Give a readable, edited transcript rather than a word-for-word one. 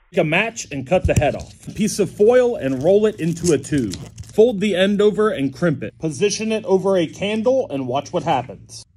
Take a match and cut the head off. A piece of foil and roll it into a tube. Fold the end over and crimp it. Position it over a candle and watch what happens.